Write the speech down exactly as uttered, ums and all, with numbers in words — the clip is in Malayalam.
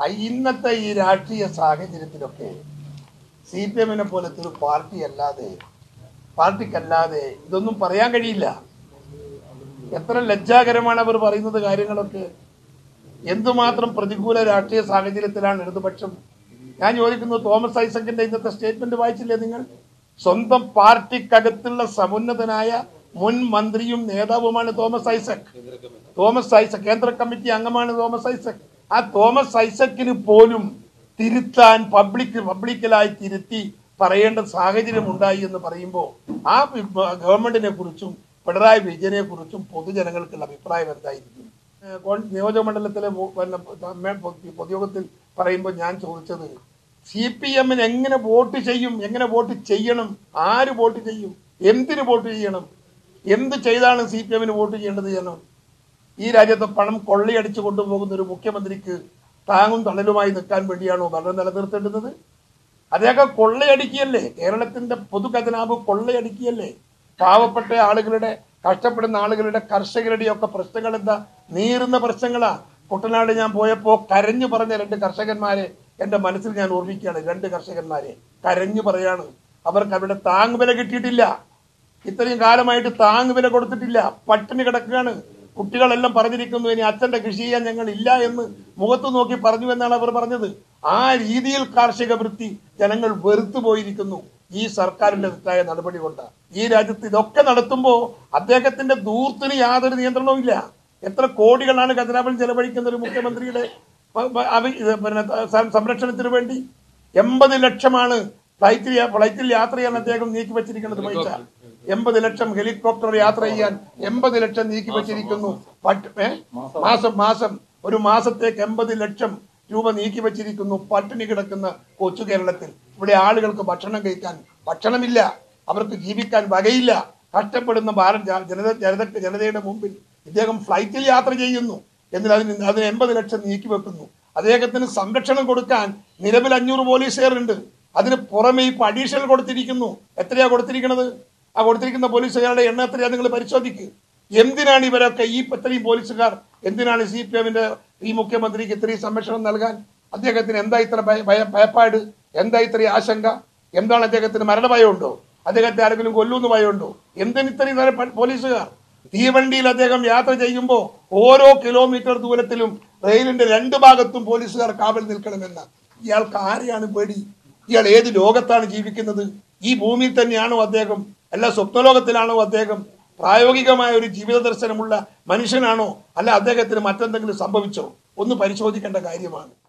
ഇന്നത്തെ ഈ രാഷ്ട്രീയ സാഹചര്യത്തിലൊക്കെ സി പി എമ്മിനെ പോലത്തെ ഒരു പാർട്ടി അല്ലാതെ പാർട്ടിക്കല്ലാതെ ഇതൊന്നും പറയാൻ കഴിയില്ല. എത്ര ലജ്ജാകരമാണ് അവർ പറയുന്നത് കാര്യങ്ങളൊക്കെ. എന്തുമാത്രം പ്രതികൂല രാഷ്ട്രീയ സാഹചര്യത്തിലാണ് ഇടതുപക്ഷം. ഞാൻ ചോദിക്കുന്നത്, തോമസ് ഐസക്കിന്റെ ഇന്നത്തെ സ്റ്റേറ്റ്മെന്റ് വായിച്ചില്ലേ നിങ്ങൾ? സ്വന്തം പാർട്ടിക്കകത്തുള്ള സമുന്നതനായ മുൻ മന്ത്രിയും നേതാവുമാണ് തോമസ് ഐസക്. തോമസ് ഐസക് കേന്ദ്ര കമ്മിറ്റി അംഗമാണ് തോമസ് ഐസക്. ആ തോമസ് ഐസക്കിന് പോലും തിരുത്താൻ പബ്ലിക് പബ്ലിക്കലായി തിരുത്തി പറയേണ്ട സാഹചര്യം ഉണ്ടായി എന്ന് പറയുമ്പോൾ ആ ഗവൺമെന്റിനെ കുറിച്ചും പിണറായി വിജയനെ കുറിച്ചും പൊതുജനങ്ങൾക്കുള്ള അഭിപ്രായം എന്തായിരിക്കും? നിയോജകമണ്ഡലത്തിലെ പൊതുയോഗത്തിൽ പറയുമ്പോൾ ഞാൻ ചോദിച്ചത്, സി പി എമ്മിന് എങ്ങനെ വോട്ട് ചെയ്യും, എങ്ങനെ വോട്ട് ചെയ്യണം, ആര് വോട്ട് ചെയ്യും, എന്തിന് വോട്ട് ചെയ്യണം, എന്ത് ചെയ്താണ് സി പി എമ്മിന് വോട്ട് ചെയ്യേണ്ടത് ചെയ്യണം? ഈ രാജ്യത്തെ പണം കൊള്ളയടിച്ചു കൊണ്ടുപോകുന്ന ഒരു മുഖ്യമന്ത്രിക്ക് താങ്ങും തണലുമായി നിൽക്കാൻ വേണ്ടിയാണോ ഭരണം നിലനിർത്തേണ്ടുന്നത്? അദ്ദേഹം കൊള്ളയടിക്കുകയല്ലേ, കേരളത്തിന്റെ പൊതുഖജനാവ് കൊള്ളയടിക്കുകയല്ലേ. പാവപ്പെട്ട ആളുകളുടെ, കഷ്ടപ്പെടുന്ന ആളുകളുടെ, കർഷകരുടെ ഒക്കെ പ്രശ്നങ്ങൾ എന്താ? നീറുന്ന പ്രശ്നങ്ങളാ. കുട്ടനാട് ഞാൻ പോയപ്പോ കരഞ്ഞു പറഞ്ഞ രണ്ട് കർഷകന്മാരെ എന്റെ മനസ്സിൽ ഞാൻ ഓർമ്മിക്കുകയാണ്. രണ്ട് കർഷകന്മാരെ കരഞ്ഞു പറയാണ്, അവർക്ക് അവരുടെ താങ്ങുവില കിട്ടിയിട്ടില്ല. ഇത്രയും കാലമായിട്ട് താങ്ങുവില കൊടുത്തിട്ടില്ല, പട്ടിണി കിടക്കുകയാണ്. കുട്ടികളെല്ലാം പറഞ്ഞിരിക്കുന്നു, ഇനി അച്ഛന്റെ കൃഷി ചെയ്യാൻ ഞങ്ങൾ ഇല്ല എന്ന് മുഖത്ത് നോക്കി പറഞ്ഞു എന്നാണ് അവർ പറഞ്ഞത്. ആ രീതിയിൽ കാർഷിക വൃത്തി ജനങ്ങൾ വെറുത്തു പോയിരിക്കുന്നു ഈ സർക്കാരിന്റെ തെറ്റായ നടപടി കൊണ്ട്. ഈ രാജ്യത്ത് ഇതൊക്കെ നടത്തുമ്പോ അദ്ദേഹത്തിന്റെ ദൂർത്തിന് യാതൊരു നിയന്ത്രണവും ഇല്ല. എത്ര കോടികളാണ് ഖജനാവിൽ ചെലവഴിക്കുന്ന ഒരു മുഖ്യമന്ത്രിയുടെ പിന്നെ സംരക്ഷണത്തിന് വേണ്ടി? എൺപത് ലക്ഷമാണ് ഫ്ലൈറ്റിൽ ഫ്ലൈറ്റിൽ യാത്ര ചെയ്യാൻ അദ്ദേഹം നീക്കി വെച്ചിരിക്കുന്നത് പൈസ. എൺപത് ലക്ഷം ഹെലികോപ്റ്റർ യാത്ര ചെയ്യാൻ എൺപത് ലക്ഷം നീക്കി വെച്ചിരിക്കുന്നു. മാസം മാസം ഒരു മാസത്തേക്ക് എൺപത് ലക്ഷം രൂപ നീക്കി വെച്ചിരിക്കുന്നു. പട്ടിണി കിടക്കുന്ന കൊച്ചു കേരളത്തിൽ ഇവിടെ ആളുകൾക്ക് ഭക്ഷണം കഴിക്കാൻ ഭക്ഷണമില്ല, അവർക്ക് ജീവിക്കാൻ വകയില്ല. കഷ്ടപ്പെടുന്ന ഭാരത ജനത ജനത ജനതയുടെ മുമ്പിൽ ഇദ്ദേഹം ഫ്ലൈറ്റിൽ യാത്ര ചെയ്യുന്നു. എന്നാൽ അതിന് അതിന് എൺപത് ലക്ഷം നീക്കി വെക്കുന്നു. അദ്ദേഹത്തിന് സംരക്ഷണം കൊടുക്കാൻ നിലവിൽ അഞ്ഞൂറ് പോലീസുകാരുണ്ട്. അതിന് പുറമെ ഇപ്പൊ അഡീഷണൽ കൊടുത്തിരിക്കുന്നു. എത്രയാ കൊടുത്തിരിക്കുന്നത്? ആ കൊടുത്തിരിക്കുന്ന പോലീസുകാരുടെ എണ്ണം എത്രയാ നിങ്ങൾ പരിശോധിക്കുക. എന്തിനാണ് ഇവരൊക്കെ, ഈ ഇത്രയും പോലീസുകാർ എന്തിനാണ് സി പി എമ്മിന്റെ ഈ മുഖ്യമന്ത്രിക്ക് ഇത്രയും സംരക്ഷണം നൽകാൻ? അദ്ദേഹത്തിന് എന്താ ഇത്ര ഭയപ്പാട്, എന്താ ഇത്രയും ആശങ്ക? എന്താണ് അദ്ദേഹത്തിന് മരണഭയമുണ്ടോ? അദ്ദേഹത്തെ ആരെങ്കിലും കൊല്ലുന്ന ഭയമുണ്ടോ? എന്തിന് ഇത്രയും നേരം പോലീസുകാർ? തീവണ്ടിയിൽ അദ്ദേഹം യാത്ര ചെയ്യുമ്പോൾ ഓരോ കിലോമീറ്റർ ദൂരത്തിലും റെയിലിന്റെ രണ്ട് ഭാഗത്തും പോലീസുകാർ കാവൽ നിൽക്കണമെന്ന്. ഇയാൾക്ക് ആരെയാണ് പേടി? ഇയാൾ ഏത് ലോകത്താണ് ജീവിക്കുന്നത്? ഈ ഭൂമിയിൽ തന്നെയാണോ അദ്ദേഹം? അല്ല സ്വപ്നലോകത്തിലാണോ അദ്ദേഹം? പ്രായോഗികമായ ഒരു ജീവിത ദർശനമുള്ള മനുഷ്യനാണോ? അല്ല അദ്ദേഹത്തിന് മറ്റെന്തെങ്കിലും സംഭവിച്ചോ? ഒന്ന് പരിശോധിക്കേണ്ട കാര്യമാണ്.